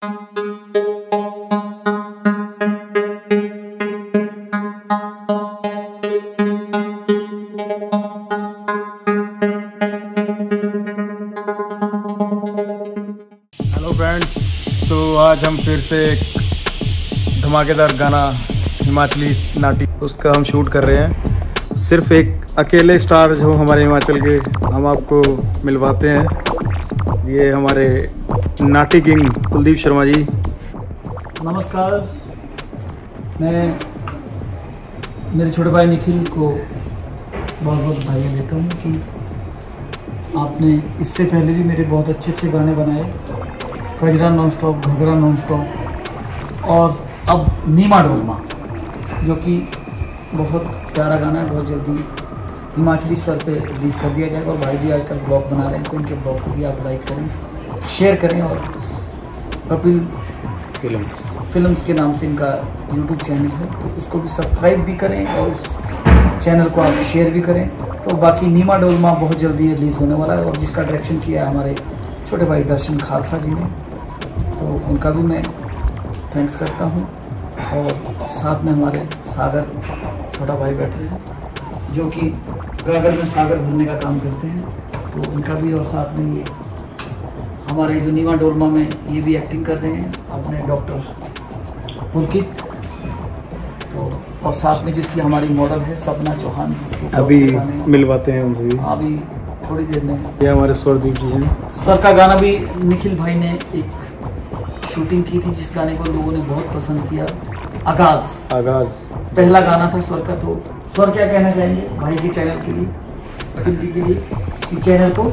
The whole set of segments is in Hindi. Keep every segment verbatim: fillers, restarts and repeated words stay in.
हेलो फ्रेंड्स, तो आज हम फिर से एक धमाकेदार गाना हिमाचली नाटी उसका हम शूट कर रहे हैं। सिर्फ एक अकेले स्टार जो हमारे हिमाचल के हम आपको मिलवाते हैं। ये हमारे नाटी किंग कुलदीप शर्मा जी। नमस्कार। मैं मेरे छोटे भाई निखिल को बहुत बहुत बधाई देता हूँ कि आपने इससे पहले भी मेरे बहुत अच्छे अच्छे गाने बनाए, Kajra non stop, Ghaghra non stop और अब नीमा डोलमा, जो कि बहुत प्यारा गाना है। बहुत जल्दी हिमाचली स्वर पे रिलीज़ कर दिया जाएगा। और भाई जी आजकल ब्लॉग बना रहे हैं, तो इनके ब्लॉग को भी आप लाइक करें, शेयर करें। और कपिल फिल्म्स फिल्म्स के नाम से इनका यूट्यूब चैनल है, तो उसको भी सब्सक्राइब भी करें और उस चैनल को आप शेयर भी करें। तो बाकी नीमा डोलमा बहुत जल्दी रिलीज़ होने वाला है, और जिसका डायरेक्शन किया है हमारे छोटे भाई दर्शन खालसा जी ने, तो उनका भी मैं थैंक्स करता हूँ। और साथ में हमारे सागर छोटा भाई बैठे हैं, जो कि गागर में सागर भरने का काम करते हैं, तो उनका भी। और साथ में ये हमारे जो नीमा डोलमा में ये भी एक्टिंग कर रहे हैं अपने डॉक्टर पुलकित। तो और साथ में जिसकी हमारी मॉडल है सपना चौहान, जिसकी अभी मिलवाते हैं उनसे भी। हाँ, अभी थोड़ी देर में। ये हमारे स्वरदीप जी हैं। स्वर का गाना भी निखिल भाई ने एक शूटिंग की थी, जिस गाने को लोगों ने बहुत पसंद किया। आगाज आगाज पहला गाना था स्वर का। तो स्वर क्या कहना चाहेंगे भाई के चैनल के लिए, फिल्म के लिए, कि चैनल को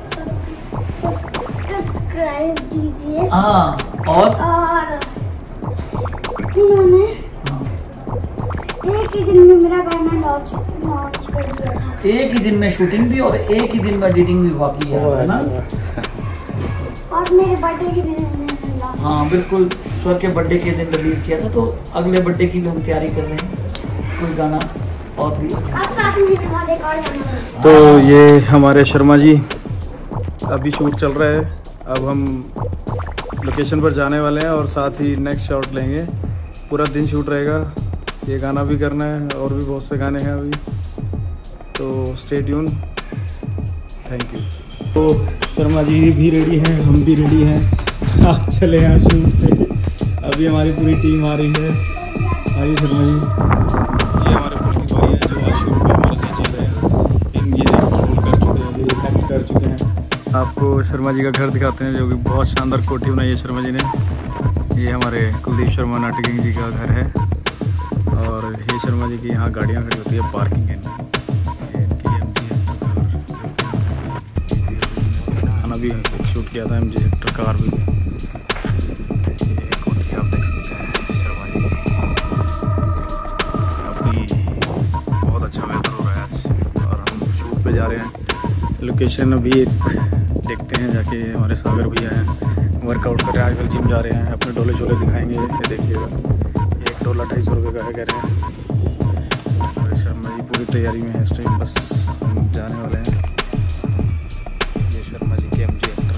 सब्सक्राइब कीजिए। हाँ, और और इन्होंने एक ही दिन में मेरा गाना लॉन्च लॉन्च कर दिया था। एक ही दिन में शूटिंग भी और एक ही दिन में एडिटिंग भी बाकी है ना। और मेरे बर्थडे के दिन हाँ बिल्कुल, स्वर के बर्थडे के दिन रिलीज किया था। तो अगले बर्थडे की भी हम तैयारी कर रहे हैं, कोई गाना और भी। आप साथ में दिखा दे और तो ये हमारे शर्मा जी, अभी शूट चल रहा है। अब हम लोकेशन पर जाने वाले हैं और साथ ही नेक्स्ट शॉट लेंगे। पूरा दिन शूट रहेगा, ये गाना भी करना है और भी बहुत से गाने हैं अभी, तो स्टे ट्यून। Thank you. तो शर्मा जी भी रेडी हैं, हम भी रेडी हैं। आप चले यहाँ शूट पे। अभी हमारी पूरी टीम आ रही है। आइए शर्मा जी। ये हमारे पुलिस भाई हैं जो आज शूट पे हमारे साथ चल रहे हैं। इन ये शूट कर चुके हैं, ये एक्ट कर चुके हैं। आपको शर्मा जी का घर दिखाते हैं, जो कि बहुत शानदार कोठी बनाई है शर्मा जी ने। ये हमारे कुलदीप शर्मा नाटी किंग जी का घर है। और ये शर्मा जी की यहाँ गाड़ियाँ खड़ी होती है, पार्किंग है। खाना भी शूट किया था, एम जी हेक्टर कार भी। ये कोठी आप देख सकते हैं शर्मा जी की। अभी बहुत अच्छा वेदर हो रहा है आज, और हम शूट पे जा रहे हैं। लोकेशन अभी एक देखते हैं जाके। हमारे सागर भैया हैं, वर्कआउट कर रहे हैं, आजकल जिम जा रहे हैं। अपने डोले शोले दिखाएंगे, ये देखिएगा। एक डोला ढाई सौ रुपये का है कह रहे हैं। हमारे शर्मा जी पूरी तैयारी में है इस टाइम, बस हम जाने वाले हैं। ये शर्मा जी के एम जी एक्टर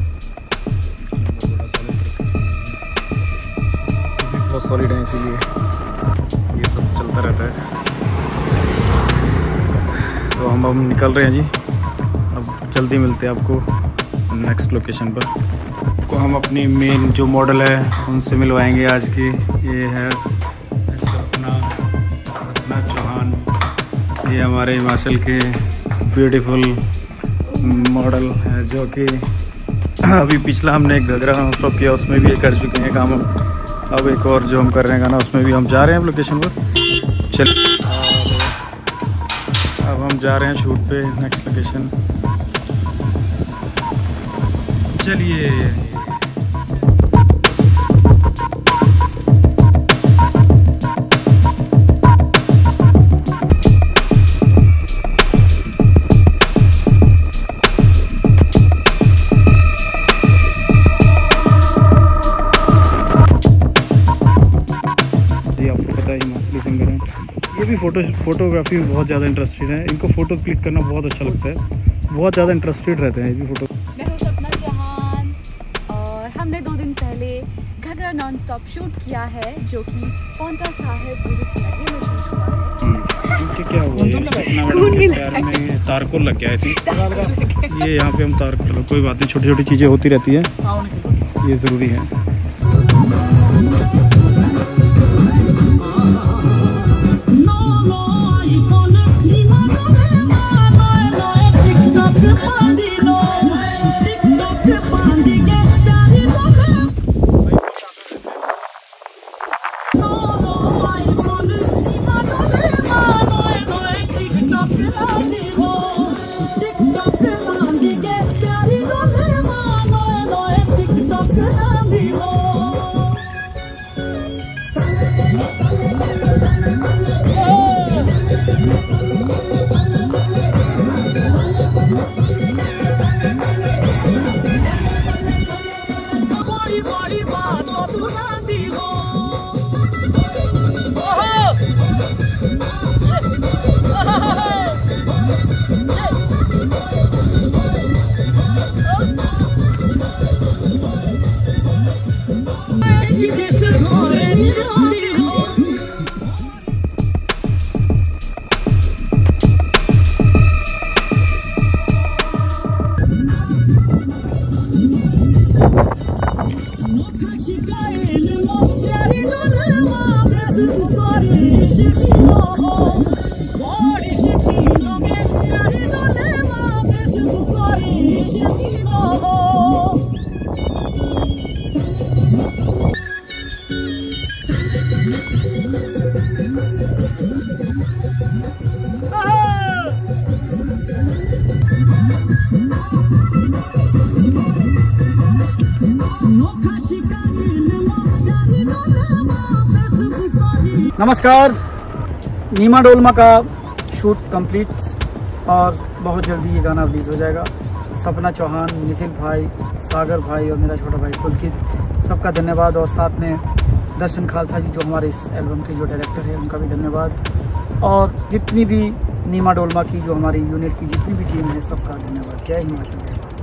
बहुत सॉलिड है, इसीलिए ये सब चलता रहता है। तो हम अब निकल रहे हैं जी। अब जल्दी मिलते हैं आपको नेक्स्ट लोकेशन पर। को हम अपनी मेन जो मॉडल है उनसे मिलवाएंगे आज की। ये है सपना सपना चौहान। ये हमारे हिमाचल के ब्यूटीफुल मॉडल है, जो कि अभी पिछला हमने एक घघरा नॉन स्टॉप किया, उसमें भी ये कर चुके हैं काम। अब एक और जो हम कर रहे हैं गाना, उसमें भी हम जा रहे हैं लोकेशन पर। चल अब हम जा रहे हैं शूट पे नेक्स्ट लोकेशन। चलिए। सिंगर हैं ये भी। फ़ोटो फोटोग्राफी में बहुत ज़्यादा इंटरेस्टेड है, इनको फ़ोटो क्लिक करना बहुत अच्छा लगता है, बहुत ज़्यादा इंटरेस्टेड रहते हैं ये भी फ़ोटो। मैं हूँ सपना चौहान और हमने दो दिन पहले घगरा नॉन स्टॉप शूट किया है, जो कि पौंटा साहिब गुरु की नगरी में शूट हुआ है। क्या हुआ? खून मिला तारकोल लग गया है। ये यहाँ पे हम तार, चलो कोई बात नहीं, छोटी छोटी चीज़ें होती रहती है, ये ज़रूरी है। नमस्कार। नीमा डोलमा का शूट कंप्लीट और बहुत जल्दी ये गाना रिलीज़ हो जाएगा। सपना चौहान, निखिल भाई, सागर भाई और मेरा छोटा भाई पुलकित, सबका धन्यवाद। और साथ में दर्शन खालसा जी जो हमारे इस एल्बम के जो डायरेक्टर है, उनका भी धन्यवाद। और जितनी भी नीमा डोलमा की जो हमारी यूनिट की जितनी भी टीम है, सबका धन्यवाद। जय हिमाचल।